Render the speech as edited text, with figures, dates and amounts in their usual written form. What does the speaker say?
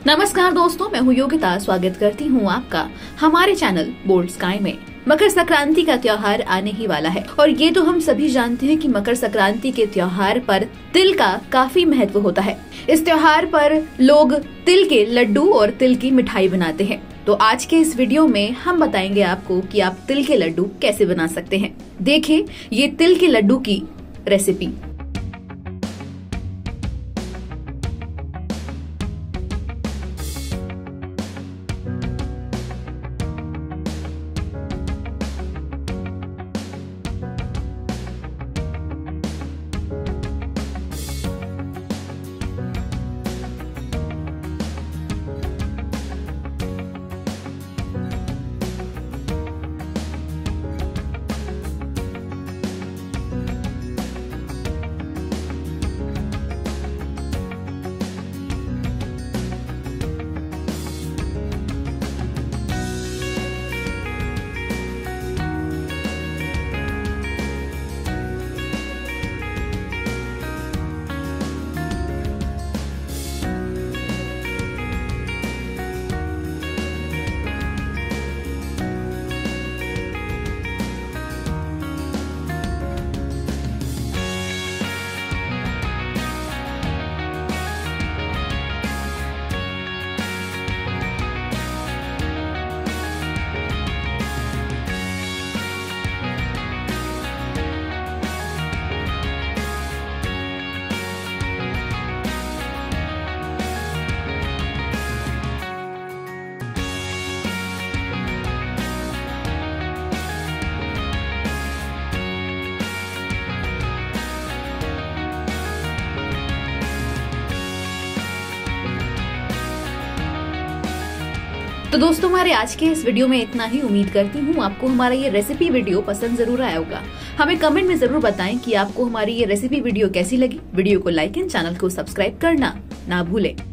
नमस्कार दोस्तों, मैं हूँ योगिता। स्वागत करती हूँ आपका हमारे चैनल बोल्ड स्काई में। मकर संक्रांति का त्योहार आने ही वाला है और ये तो हम सभी जानते हैं कि मकर संक्रांति के त्योहार पर तिल का काफी महत्व होता है। इस त्योहार पर लोग तिल के लड्डू और तिल की मिठाई बनाते हैं। तो आज के इस वीडियो में हम बताएंगे आपको कि आप तिल के लड्डू कैसे बना सकते हैं। देखिए ये तिल के लड्डू की रेसिपी। तो दोस्तों हमारे आज के इस वीडियो में इतना ही। उम्मीद करती हूँ आपको हमारा ये रेसिपी वीडियो पसंद जरूर आया होगा। हमें कमेंट में जरूर बताएं कि आपको हमारी ये रेसिपी वीडियो कैसी लगी। वीडियो को लाइक एंड चैनल को सब्सक्राइब करना ना भूलें।